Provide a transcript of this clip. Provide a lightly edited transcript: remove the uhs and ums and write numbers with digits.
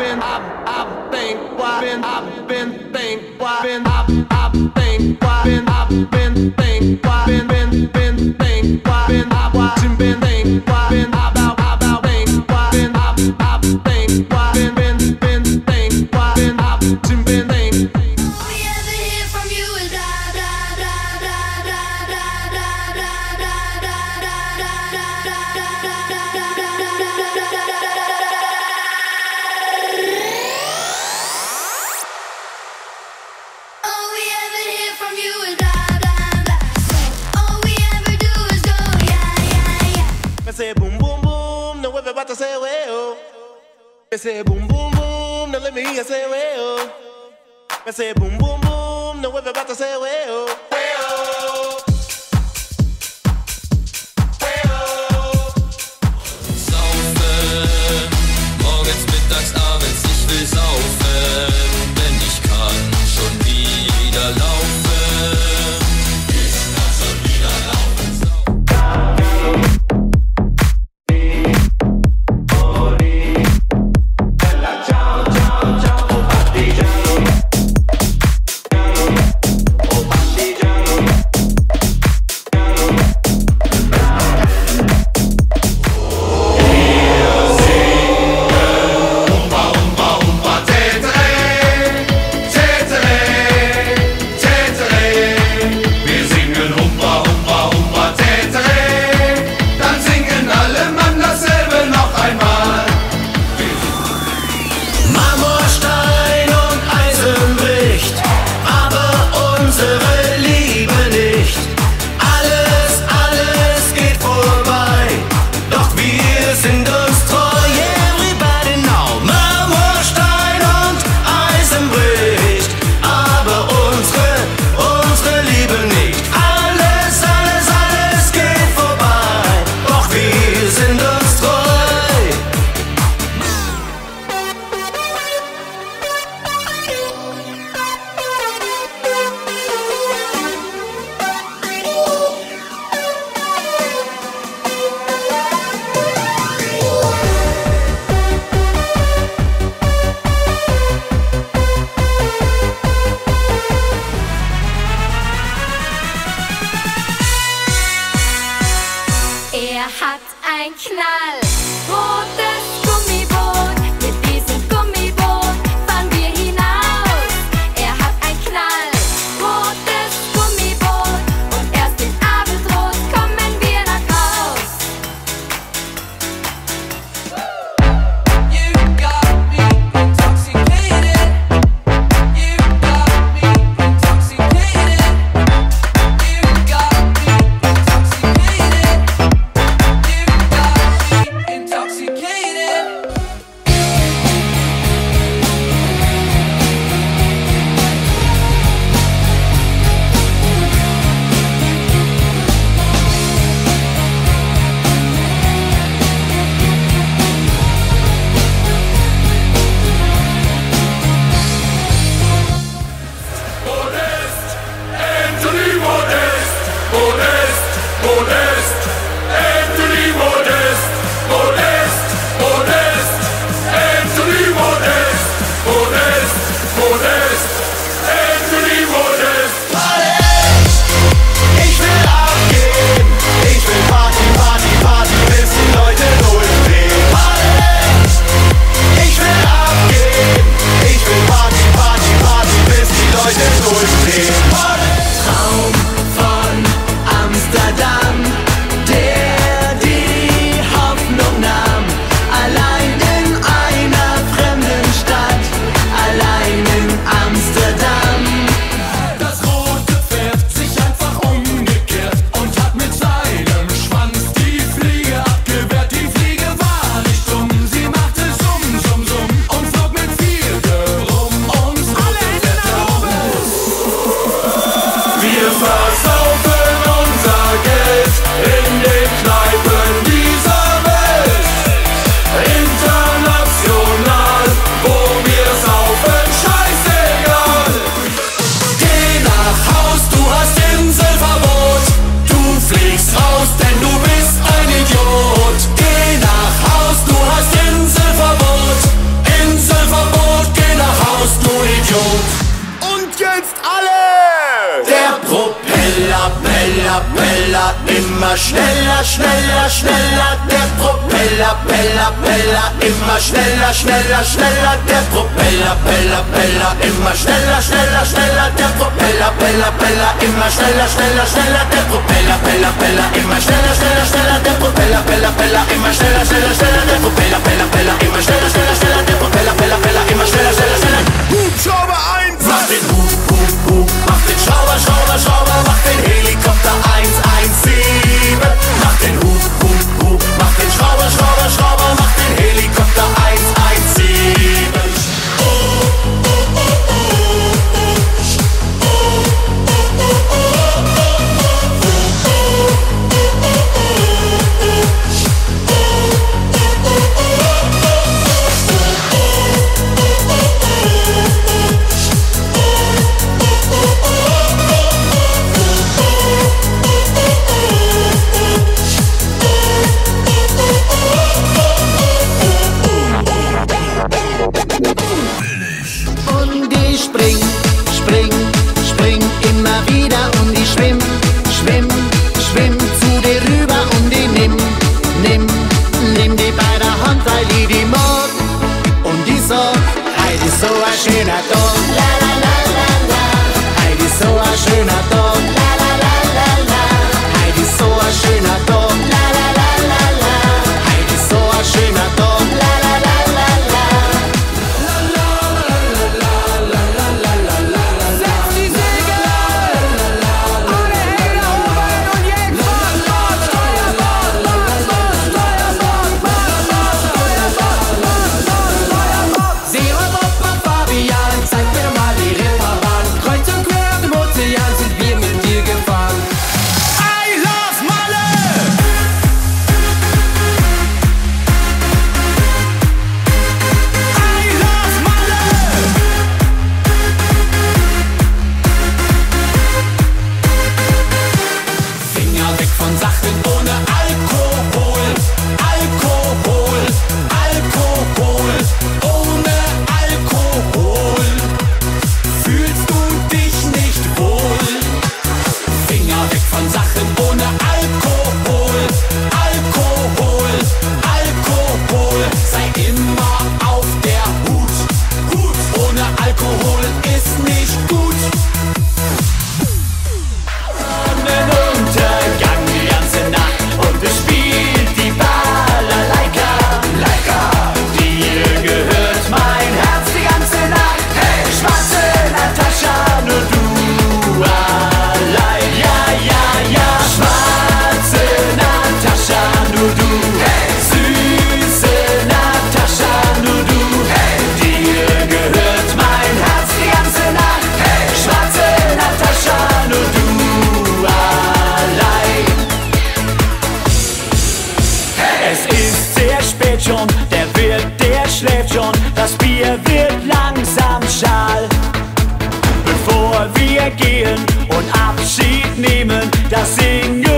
Say boom boom boom, now everybody say well. I say boom boom boom, now let me hear say well. I say boom boom boom, now everybody say well. Well. Saufen, morgens, mittags, abends, ich will saufen, denn ich kann schon wieder laufen. Partigiano, oh partigiano. Immer schneller, schneller, schneller, der Propeller, Peller, Peller. Immer schneller, schneller, schneller, der Propeller, Peller, Peller. Immer schneller, schneller, schneller, der Propeller, Peller, Peller. Immer schneller, schneller, schneller, der Propeller, Peller, Peller. Immer schneller, schneller, schneller, der Propeller, Peller, Peller. Immer schneller, schneller, schneller, der Propeller, Peller, Peller. Immer schneller, schneller, schneller, der Propeller, Peller, Peller. Immer schneller, schneller, schneller. Hubschrauber 1! Mach den Hub, Hub, Hub. Mach den Schrauber, Schrauber, Schrauber. Mach den Helikopter 117. Mach den Hub, Hub, Hub. Mach den Schrauber, Schrauber, Schrauber. Mach den Helikopter 117. Schöner Tag, la la la la la. Heidi so ein schöner Tag, la la la la la. Heidi so ein schöner Tag, la la la la la. Heidi so ein schöner Tag, la la la la la. La la la la la la la la. Setz die Segel, alle Hände hoch und jetzt Steuerbord, Steuerbord, Steuerbord, Steuerbord. Seeräuber Fabian, zeig mir mal die Reeperbahn. Kreuz und quer im Ozean sind wir mit dir gefahren. I love Malle! I love Malle! Finger weg von Sachen ohne Alkohol. Alkohol, Alkohol. Ohne Alkohol fühlst du dich nicht wohl. Finger weg von Sachen ohne Alkohol. Alkohol, Alkohol. Sei immer auf der Hut. Hut ohne Alkohol ist nicht gut. Sonnenuntergang die ganze Nacht und es spielt die Balalaika. Laika, dir gehört mein Herz die ganze Nacht. Hey, schwarze Natascha, nur du allein. Ja, ja, ja, schwarze Natascha, nur du. Hey, süße Natascha, nur du. Hey, dir gehört mein Herz die ganze Nacht. Hey, schwarze Natascha, nur du allein. Es ist sehr spät schon, der Wirt, der schläft schon, das Bier wird langsam schal. Bevor wir gehen und Abschied nehmen, das Singen